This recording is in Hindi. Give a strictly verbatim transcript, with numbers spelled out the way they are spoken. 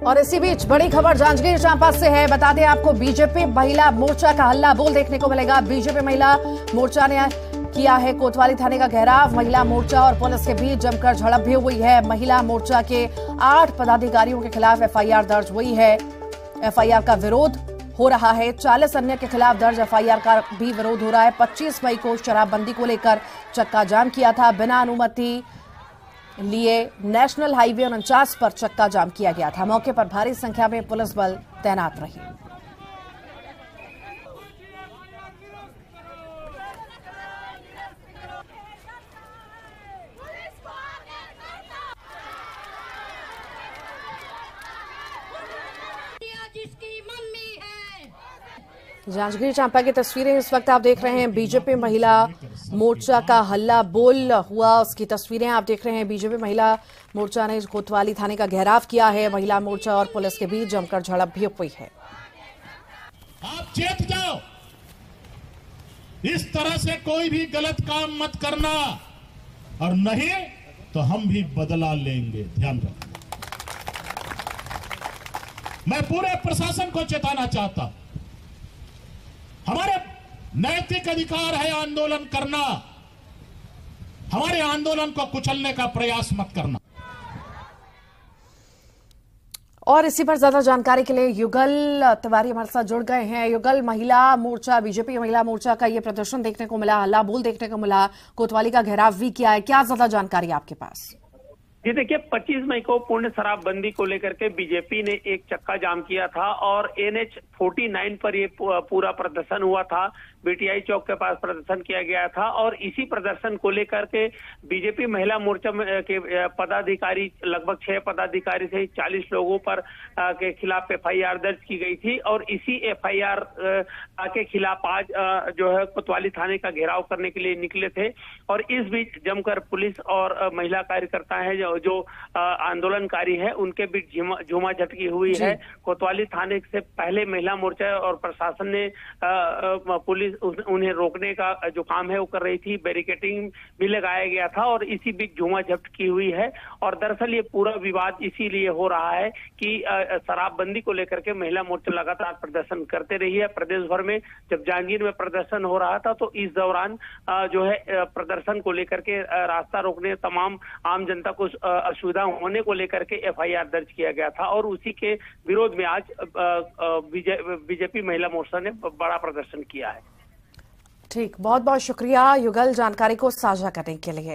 और इसी बीच बड़ी खबर जांजगीर चांपा से है। बता दें आपको, बीजेपी महिला मोर्चा का हल्ला बोल देखने को मिलेगा। बीजेपी महिला मोर्चा ने किया है कोतवाली थाने का घेराव। महिला मोर्चा और पुलिस के बीच जमकर झड़प भी हुई है। महिला मोर्चा के आठ पदाधिकारियों के खिलाफ एफआईआर दर्ज हुई है। एफआईआर का विरोध हो रहा है। चालीस अन्य के खिलाफ दर्ज एफआईआर का भी विरोध हो रहा है। पच्चीस मई को शराबबंदी को लेकर चक्का जाम किया था। बिना अनुमति लिए नेशनल हाईवे उनचास पर चक्का जाम किया गया था। मौके पर भारी संख्या में पुलिस बल तैनात रही। जांजगीर चांपा की तस्वीरें इस वक्त आप देख रहे हैं। बीजेपी महिला मोर्चा का हल्ला बोल हुआ, उसकी तस्वीरें आप देख रहे हैं। बीजेपी महिला मोर्चा ने कोतवाली थाने का घेराव किया है। महिला मोर्चा और पुलिस के बीच जमकर झड़प भी हुई है। आप चेत जाओ, इस तरह से कोई भी गलत काम मत करना, और नहीं तो हम भी बदला लेंगे। ध्यान रखना। मैं पूरे प्रशासन को चेताना चाहता हूं, हमारे नैतिक अधिकार है आंदोलन करना। हमारे आंदोलन को कुचलने का प्रयास मत करना। और इसी पर ज्यादा जानकारी के लिए युगल तिवारी हमारे साथ जुड़ गए हैं। युगल, महिला मोर्चा, बीजेपी महिला मोर्चा का ये प्रदर्शन देखने को मिला, हल्ला बोल देखने को मिला, कोतवाली का घेराव भी किया है। क्या ज्यादा जानकारी आपके पास? जी देखिए, पच्चीस मई को पूर्ण शराबबंदी को लेकर के बीजेपी ने एक चक्का जाम किया था और एनएच उनचास पर ये पूरा प्रदर्शन हुआ था। बीटीआई चौक के पास प्रदर्शन किया गया था और इसी प्रदर्शन को लेकर के बीजेपी महिला मोर्चा के पदाधिकारी, लगभग छह पदाधिकारी से चालीस लोगों पर के खिलाफ एफआईआर दर्ज की गई थी। और इसी एफआईआर के खिलाफ आज जो है कोतवाली थाने का घेराव करने के लिए निकले थे। और इस बीच जमकर पुलिस और महिला कार्यकर्ता है जो, जो आंदोलनकारी है, उनके बीच झूमा झटकी हुई है। कोतवाली थाने से पहले महिला मोर्चा और प्रशासन ने पुलिस उन्हें रोकने का जो काम है वो कर रही थी। बैरिकेडिंग भी लगाया गया था और इसी बीच झूमा झटकी हुई है। और दरअसल ये पूरा विवाद इसीलिए हो रहा है कि शराबबंदी को लेकर के महिला मोर्चा लगातार प्रदर्शन करते रही है प्रदेश भर में। जब जांजगीर में प्रदर्शन हो रहा था तो इस दौरान जो है प्रदर्शन को लेकर के रास्ता रोकने, तमाम आम जनता को असुविधा होने को लेकर के एफआईआर दर्ज किया गया था। और उसी के विरोध में आज बीजेपी महिला मोर्चा ने बड़ा प्रदर्शन किया है। ठीक, बहुत बहुत शुक्रिया युगल जानकारी को साझा करने के लिए।